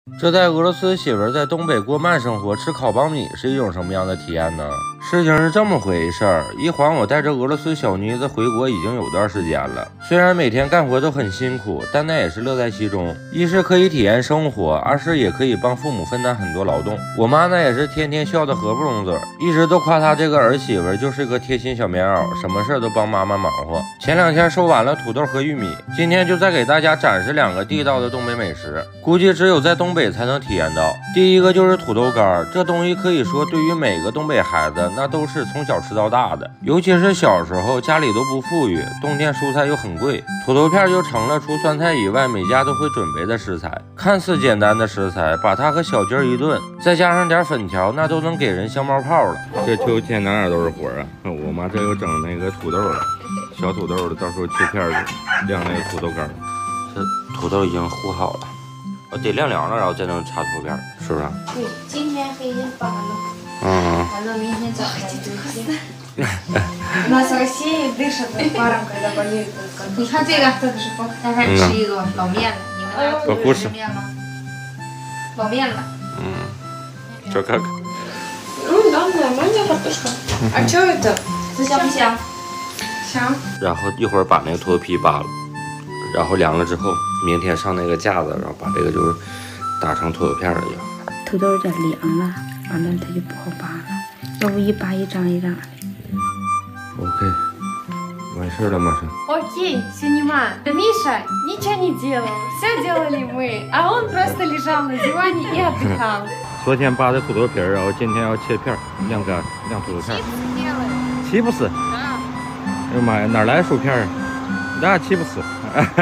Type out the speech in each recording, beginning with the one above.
这带俄罗斯媳妇在东北过慢生活，吃烤苞米是一种什么样的体验呢？事情是这么回事儿，一晃我带着俄罗斯小妮子回国已经有段时间了。虽然每天干活都很辛苦，但那也是乐在其中。一是可以体验生活，二是也可以帮父母分担很多劳动。我妈呢也是天天笑得合不拢嘴，一直都夸她这个儿媳妇就是个贴心小棉袄，什么事都帮妈妈忙活。前2天收完了土豆和玉米，今天就再给大家展示2个地道的东北美食，估计只有在东北才能体验到。第一个就是土豆干，这东西可以说对于每个东北孩子那都是从小吃到大的，尤其是小时候家里都不富裕，冬天蔬菜又很贵，土豆片就成了除酸菜以外每家都会准备的食材。看似简单的食材，把它和小鸡儿一炖，再加上点粉条，那都能给人香冒泡了。这秋天哪都是活啊！我妈这又整那个土豆了，小土豆的，到时候切片儿晾那个土豆干。这土豆已经和好了，得晾凉了，然后再能插土豆片，是不是？ 对，今天黑天发了。完了，明天早上就行。У нас в России дышат паром, когда болеют. 你看这个，大家吃一个老面了，你们那吃面吗？老面了。 这看看。 Да, нормальная картошка. А что это? 这香不香？ 香。 然后一会儿把那个土豆皮扒了，然后凉了之后，明天上那个架子，然后把这个就是打成土豆片了就。 土豆有点凉了，完了它就不好扒了，要不一扒一张一张的。 OK， 完事了马上。 Окей, снимаем. Да Миша ничего не делал, все делали мы, а он просто лежал на диване и отдыхал. 昨天扒的土豆皮儿，然后今天要切片晾干，晾土豆片。岂不是？哎呦妈呀，哪来薯片啊？那岂不是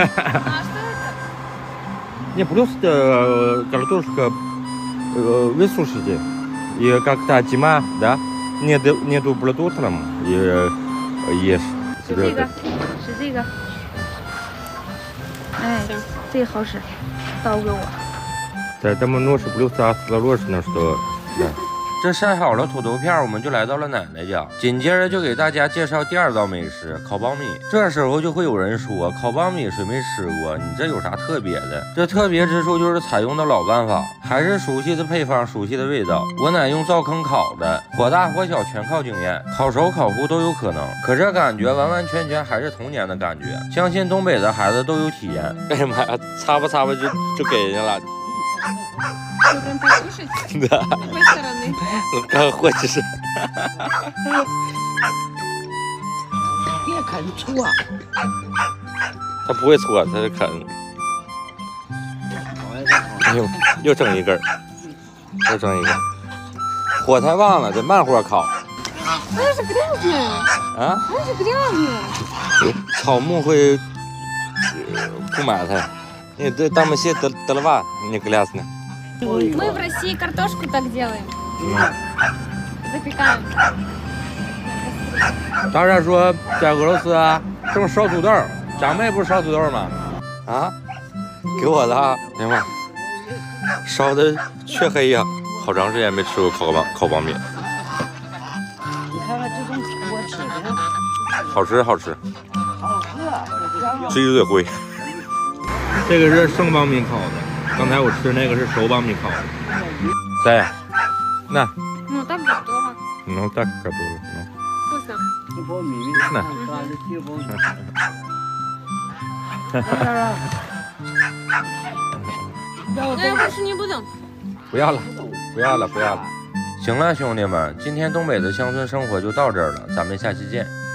？Не просто картошка высушите и как-то зима, да? Нету продуктов и ешь. 是这个，是这个。哎，这个好使，倒给我。 Поэтому нож плюс осторожно, что да. 这晒好了土豆片，我们就来到了奶奶家，紧接着就给大家介绍第2道美食烤苞米。这时候就会有人说，烤苞米谁没吃过？你这有啥特别的？这特别之处就是采用的老办法，还是熟悉的配方，熟悉的味道。我奶用灶坑烤的，火大火小全靠经验，烤熟烤糊都有可能。可这感觉完完全全还是童年的感觉，相信东北的孩子都有体验。哎呀妈呀，擦吧就给人家了。 Будем покушать? Да. С какой стороны? Ну, как хочешь. 别啃错， 他不会搓，他是啃。哎呦，又整一根儿，又整一个。火太旺了，得慢火烤。 Она же грязная. 啊？ Она же грязная. 草木会不埋汰。你这当么些得了吧？你个俩子呢？ Мы в России картошку так делаем. Запекаем. 当然说在俄罗斯啊，正烧土豆，长辈不是烧土豆吗？啊，给我的啊！哎呀妈，烧的黢黑呀！好长时间没吃过烤苞米。 你看看这种我吃的， 好吃好吃， 好喝， 吃一嘴灰。这个是生苞米烤的，刚才我吃那个是熟苞米烤的。在，那 Ну так готово. ну так готово. Вкусно. 这苞米那啥的这苞米， 那я больше не буду. 不要了，不要了，不要了。行了，兄弟们，今天东北的乡村生活就到这儿了，咱们下期见。